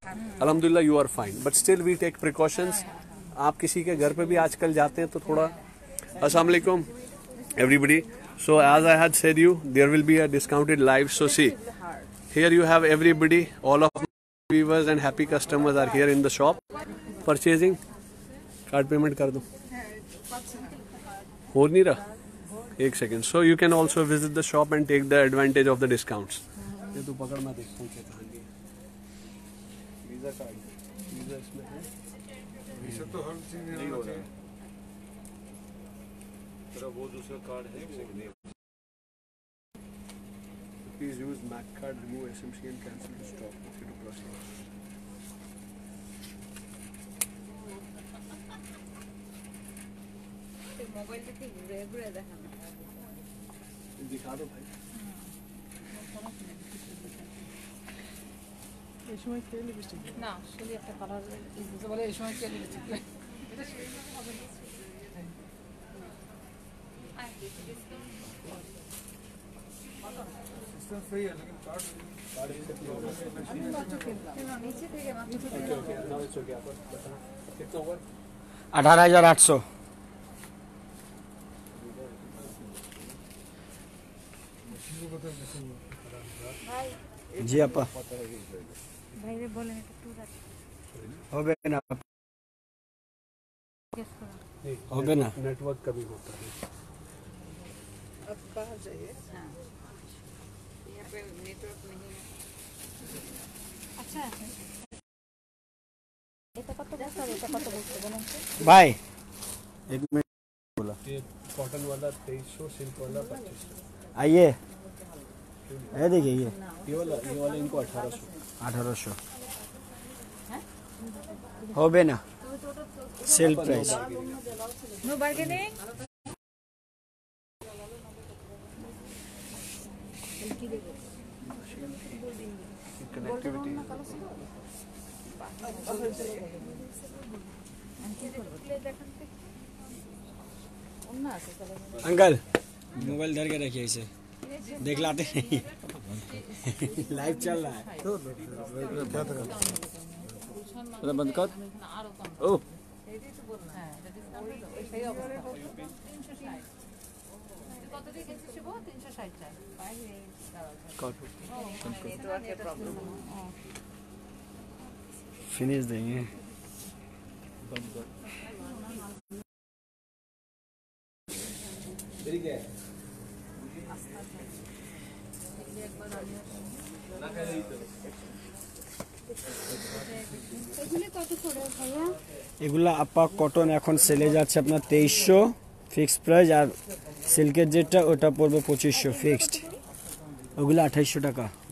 अल्हम्दुलिल्लाह you are fine, but still we take precautions. आप किसी के घर पे भी आजकल जाते हैं तो थोड़ा। अस्सलाम वालेकुम everybody. So as I had said you, there will be a discounted live. So see, here you have everybody, all of my viewers and happy customers are here in the shop purchasing. Card payment कर दो, हो नहीं रहा, एक second. So you can also visit the shop and take the advantage of the discounts. ये तो पकड़, मैं देखता हूँ क्या कहानी है। वीजा कार्ड, वीजा इसमें है, वीजा तो हर चीज में हो रहा है। वो दूसरा कार्ड है, please use mag card, remove SMC and cancel to stop to proceed. Mobile पे घुरे दिखा दो भाई। এই সময় কে লিপস্টিক না, শুধু একটা কালার ইউজ বলে এই সময় কে লিপস্টিক এটা হবে না। सिस्टम फ्री है लेकिन कार्ड नीचे थे क्या? Okay now it's okay. आप बताना कितना हुआ? 18,800। जी আপা ভাইরে বলেন একটু টুর হবে না, হবে না, नेटवर्क कभी होता है। अब बाहर जाइए। हाँ, यहाँ पे नेटवर्क नहीं है। अच्छा, এটা কত বলতে হবে, এটা কত বলতে বলেন তো ভাই। एक मिनट बोला, ये कॉटन वाला 2300, सिल्क वाला 2500। आइए, ये देखिए ये वाला इनको 1800। 1800 হবে না, sale price. No bargaining. Connectivity uncle mobile धर के रखिए, इसे दिखलाते नहीं, लाइव चल रहा है। बंद कर। ओ फिनिश देंगे। এগুলা আপা কটন এখন সেলে যাচ্ছে আপনার 2300 ফিক্সড প্রাইস, আর সিল্কের যেটা ওটা পড়বে 2500 ফিক্সড, ওগুলো 2800 টাকা।